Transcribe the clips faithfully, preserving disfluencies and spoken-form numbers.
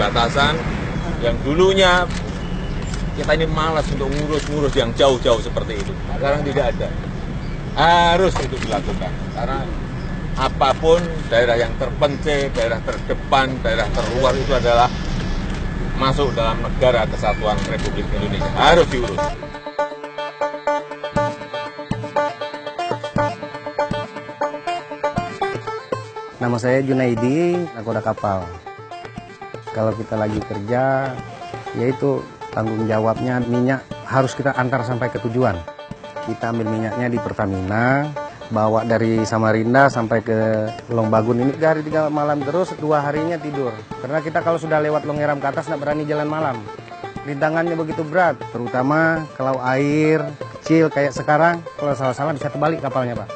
perbatasan yang dulunya kita ini malas untuk ngurus-ngurus yang jauh-jauh seperti itu. Sekarang tidak ada. Harus itu dilakukan. Karena apapun daerah yang terpencil, daerah terdepan, daerah terluar itu adalah masuk dalam negara kesatuan Republik Indonesia. Harus diurus. Nama saya Junaidi, nakoda kapal. Kalau kita lagi kerja, yaitu tanggung jawabnya minyak harus kita antar sampai ke tujuan. Kita ambil minyaknya di Pertamina, bawa dari Samarinda sampai ke Longbagun. Ini tiga hari tiga malam terus, dua harinya tidur. Karena kita kalau sudah lewat Longeram ke atas, nggak berani jalan malam. Rintangannya begitu berat, terutama kalau air kecil kayak sekarang, kalau salah-salah bisa terbalik kapalnya, Pak.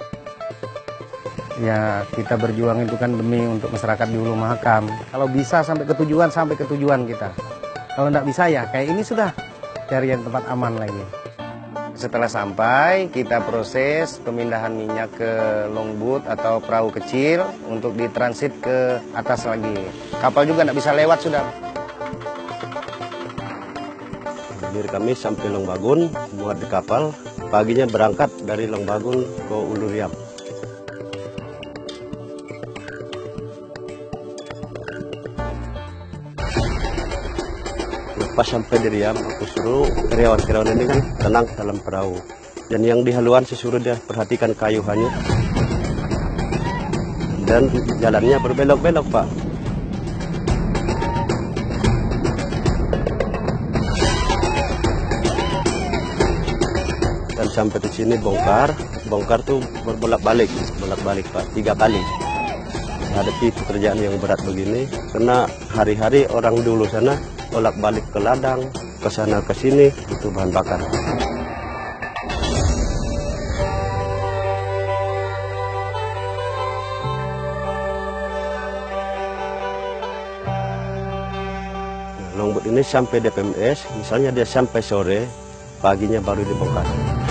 Ya, kita berjuang itu kan demi untuk masyarakat di Hulu Mahakam. Kalau bisa sampai ke tujuan, sampai ke tujuan kita. Kalau tidak bisa ya, kayak ini sudah cari yang tempat aman lagi. Setelah sampai, kita proses pemindahan minyak ke longboat atau perahu kecil untuk ditransit ke atas lagi. Kapal juga tidak bisa lewat sudah. Jadi kami sampai Longbagun, muat di kapal. Paginya berangkat dari Longbagun ke Ulu Riam. Pas sampai di Riam, aku suruh karyawan-karyawan ini kan tenang dalam perahu. Dan yang di haluan saya suruh dia perhatikan kayu hanyut. Dan jalannya berbelok-belok, Pak. Dan sampai di sini bongkar, bongkar tuh berbolak-balik, bolak-balik, Pak, tiga kali. Hadapi pekerjaan yang berat begini, karena hari-hari orang dulu sana bolak-balik ke ladang, ke sana ke sini, itu bahan bakar. Longboat ini sampai D P M S, misalnya dia sampai sore, paginya baru dibongkar.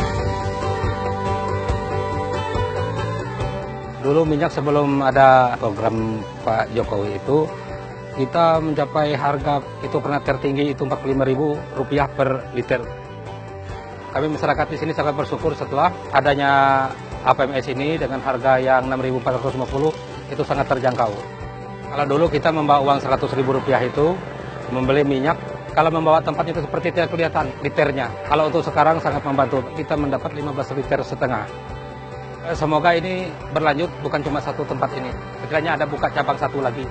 Dulu minyak sebelum ada program Pak Jokowi itu, kita mencapai harga itu pernah tertinggi itu empat puluh lima ribu rupiah per liter. Kami masyarakat di sini sangat bersyukur setelah adanya A P M S ini dengan harga yang enam ribu empat ratus lima puluh itu sangat terjangkau. Kalau dulu kita membawa uang seratus ribu rupiah itu membeli minyak, kalau membawa tempat itu seperti tidak kelihatan liternya. Kalau untuk sekarang sangat membantu, kita mendapat lima belas liter setengah. Semoga ini berlanjut, bukan cuma satu tempat ini. Sekiranya ada buka cabang satu lagi.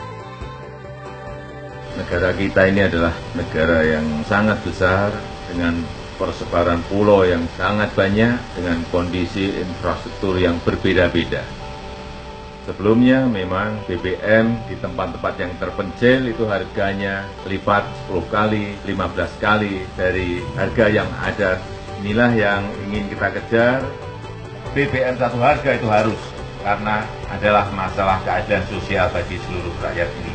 Negara kita ini adalah negara yang sangat besar dengan persebaran pulau yang sangat banyak dengan kondisi infrastruktur yang berbeda-beda. Sebelumnya memang B B M di tempat-tempat yang terpencil itu harganya lipat sepuluh kali, lima belas kali dari harga yang ada. Inilah yang ingin kita kejar. B B M satu harga itu harus, karena adalah masalah keadilan sosial bagi seluruh rakyat ini.